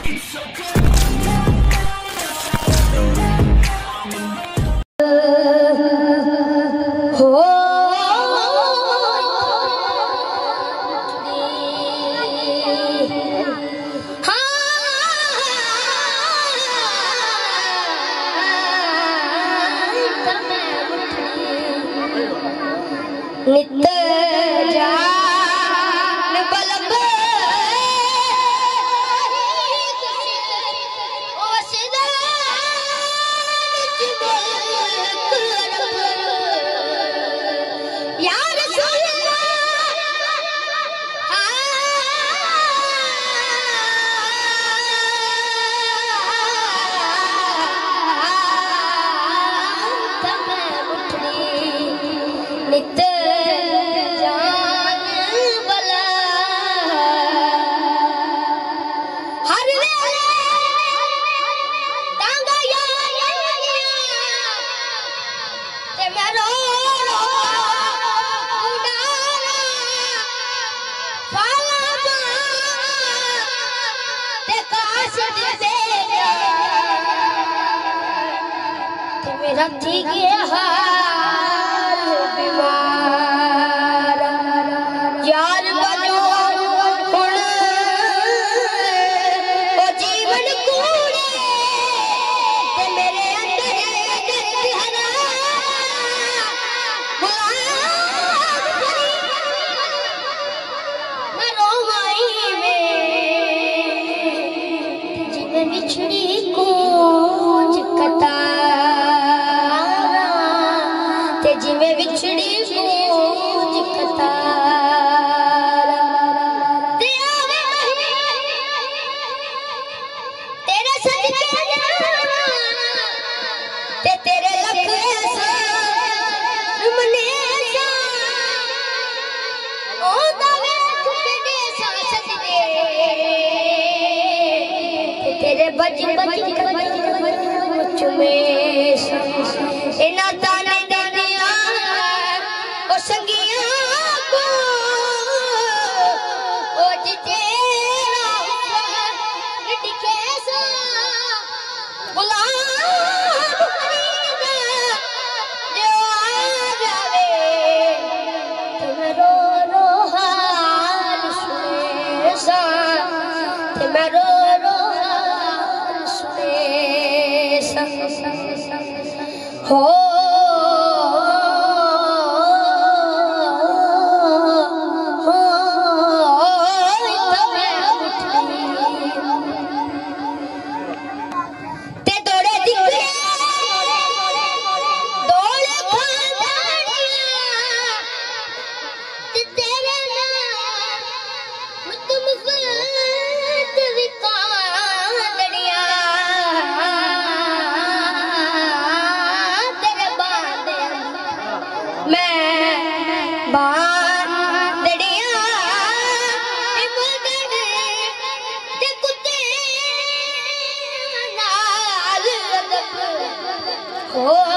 नित जान बलब नित रखी के हाल बीमार यार बनो हुण ओ जीवन कूड़े ते मेरे अंदर हरा मैं रोवाई में जिन्हें बिछड़ी कूंज कता जिमें बिछड़ी कूंज कतारा तेरे सदके ते तेरे लख मने ओ दावे कुकड़े सांस दे तेरे बज बज मुझ में इना ताना संगिया को ओ तेरा दिखे सा गुलाम जो आ जावे तुम रो रो हाल सुने सा तुम रो रो हाल सुने सा हो Oh